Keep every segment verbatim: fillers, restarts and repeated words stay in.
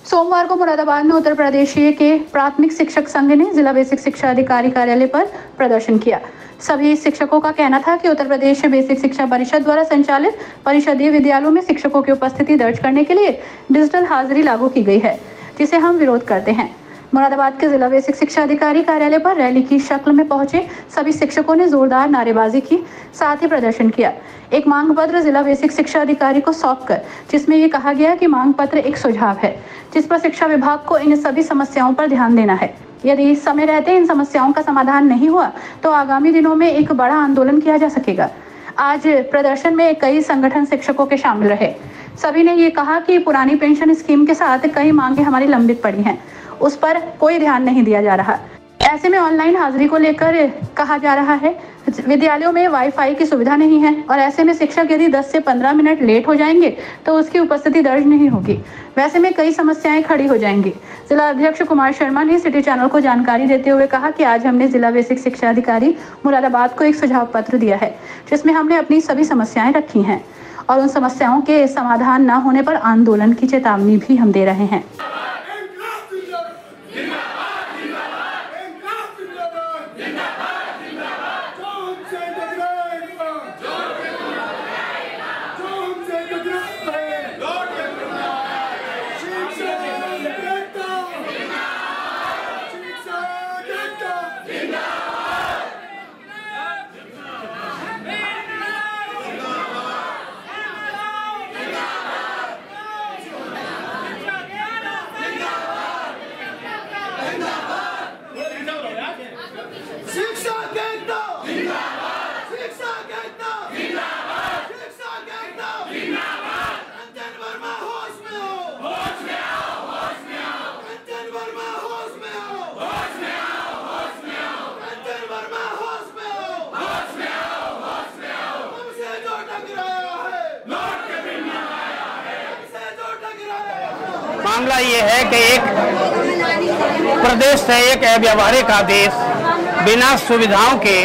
सोमवार को मुरादाबाद में उत्तर प्रदेश के प्राथमिक शिक्षक संघ ने जिला बेसिक शिक्षा अधिकारी कार्यालय पर प्रदर्शन किया। सभी शिक्षकों का कहना था कि उत्तर प्रदेश बेसिक शिक्षा परिषद द्वारा संचालित परिषदीय विद्यालयों में शिक्षकों की उपस्थिति दर्ज करने के लिए डिजिटल हाजिरी लागू की गई है, जिसे हम विरोध करते हैं। मुरादाबाद के जिला बेसिक शिक्षा अधिकारी कार्यालय पर रैली की शक्ल में पहुंचे सभी शिक्षकों ने जोरदार नारेबाजी की, साथ ही प्रदर्शन किया। एक मांग पत्र जिला बेसिक शिक्षा अधिकारी को सौंपकर, जिसमें ये कहा गया कि मांग पत्र एक सुझाव है, जिस पर शिक्षा विभाग को इन सभी समस्याओं पर ध्यान देना है। यदि समय रहते इन समस्याओं का समाधान नहीं हुआ तो आगामी दिनों में एक बड़ा आंदोलन किया जा सकेगा। आज प्रदर्शन में कई संगठन शिक्षकों के शामिल रहे। सभी ने ये कहा कि पुरानी पेंशन स्कीम के साथ कई मांगे हमारी लंबित पड़ी हैं, उस पर कोई ध्यान नहीं दिया जा रहा। ऐसे में ऑनलाइन हाजिरी को लेकर कहा जा रहा है, विद्यालयों में वाईफाई की सुविधा नहीं है और ऐसे में शिक्षक यदि दस से पंद्रह मिनट लेट हो जाएंगे तो उसकी उपस्थिति दर्ज नहीं होगी। वैसे में कई समस्याएं खड़ी हो जाएंगी। जिला अध्यक्ष कुमार शर्मा ने सिटी चैनल को जानकारी देते हुए कहा कि आज हमने जिला बेसिक शिक्षा अधिकारी मुरादाबाद को एक सुझाव पत्र दिया है, जिसमें हमने अपनी सभी समस्याएं रखी हैं और उन समस्याओं के समाधान न होने पर आंदोलन की चेतावनी भी हम दे रहे हैं। मामला ये है कि एक प्रदेश से एक अव्यावहारिक आदेश बिना सुविधाओं के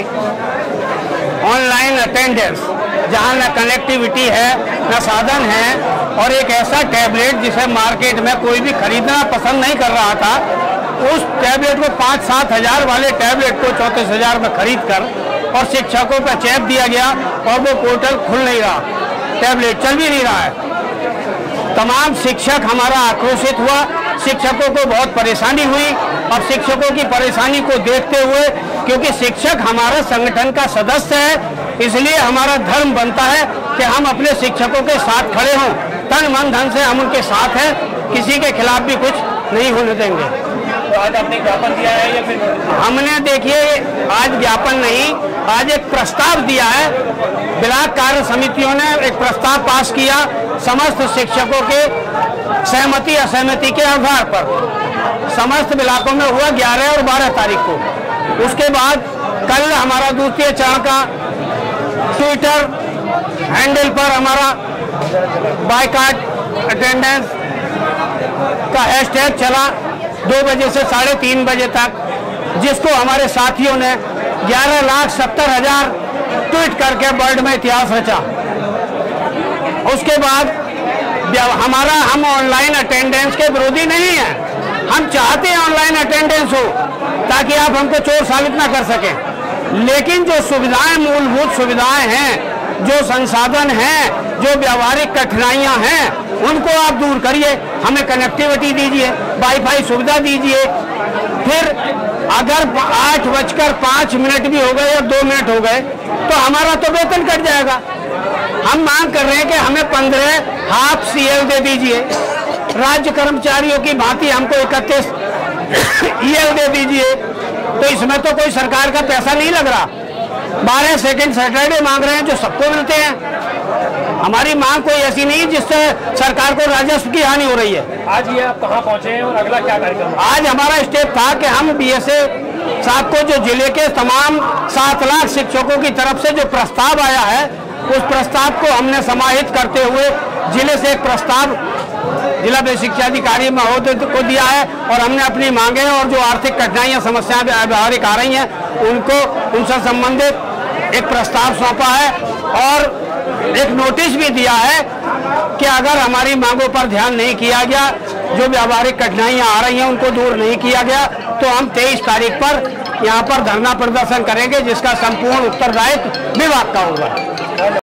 ऑनलाइन अटेंडेंस, जहां न कनेक्टिविटी है न साधन है, और एक ऐसा टैबलेट जिसे मार्केट में कोई भी खरीदना पसंद नहीं कर रहा था, उस टैबलेट को पाँच सात हजार वाले टैबलेट को चौंतीस हजार में खरीद कर और शिक्षकों पर चैप दिया गया और वो पोर्टल खुल नहीं रहा, टैबलेट चल भी नहीं रहा है। तमाम शिक्षक हमारा आक्रोशित हुआ, शिक्षकों को बहुत परेशानी हुई और शिक्षकों की परेशानी को देखते हुए, क्योंकि शिक्षक हमारा संगठन का सदस्य है, इसलिए हमारा धर्म बनता है कि हम अपने शिक्षकों के साथ खड़े हों, तन मन धन से हम उनके साथ हैं, किसी के खिलाफ भी कुछ नहीं होने देंगे। तो आज आपने ज्ञापन दिया है या फिर? हमने देखिए आज ज्ञापन नहीं, आज एक प्रस्ताव दिया है। ब्लॉक कार्य समितियों ने एक प्रस्ताव पास किया समस्त शिक्षकों के सहमति असहमति के आधार पर। समस्त ब्लॉकों में हुआ ग्यारह और बारह तारीख को। उसके बाद कल हमारा द्वितीय चरण का ट्विटर हैंडल पर हमारा बायकॉट अटेंडेंस का हैशटैग चला दो बजे से साढ़े तीन बजे तक, जिसको हमारे साथियों ने ग्यारह लाख सत्तर हजार ट्वीट करके वर्ल्ड में इतिहास रचा। उसके बाद हमारा हम ऑनलाइन अटेंडेंस के विरोधी नहीं है, हम चाहते हैं ऑनलाइन अटेंडेंस हो ताकि आप हमको चोर साबित ना कर सकें, लेकिन जो सुविधाएं, मूलभूत सुविधाएं हैं, जो संसाधन हैं, जो व्यावहारिक कठिनाइयां हैं, उनको आप दूर करिए। हमें कनेक्टिविटी दीजिए, वाईफाई सुविधा दीजिए। फिर अगर आठ बजकर पाँच मिनट भी हो गए या दो मिनट हो गए तो हमारा तो वेतन कट जाएगा। हम मांग कर रहे हैं कि हमें पंद्रह हाफ सी एल दे दीजिए, राज्य कर्मचारियों की भांति हमको इकतीस ई एल दे दीजिए। तो इसमें तो कोई सरकार का पैसा नहीं लग रहा। बारह सेकंड सैटरडे मांग रहे हैं जो सबको मिलते हैं। हमारी मांग कोई ऐसी नहीं जिससे सरकार को राजस्व की हानि हो रही है। आज ये आप कहाँ पहुँचे हैं और अगला क्या कार्यक्रम? आज हमारा स्टेप था कि हम बी एस ए साहब को, जो जिले के तमाम सात लाख शिक्षकों की तरफ से जो प्रस्ताव आया है, उस प्रस्ताव को हमने समाहित करते हुए जिले से एक प्रस्ताव जिला बेसिक शिक्षा अधिकारी महोदय को दिया है और हमने अपनी मांगे और जो आर्थिक कठिनाइयां समस्याएं व्यावहारिक आ रही हैं उनको, उनसे संबंधित एक प्रस्ताव सौंपा है और एक नोटिस भी दिया है कि अगर हमारी मांगों पर ध्यान नहीं किया गया, जो व्यावहारिक कठिनाइयां आ रही हैं उनको दूर नहीं किया गया, तो हम तेईस तारीख पर यहाँ पर धरना प्रदर्शन करेंगे, जिसका संपूर्ण उत्तरदायित्व विभाग का होगा।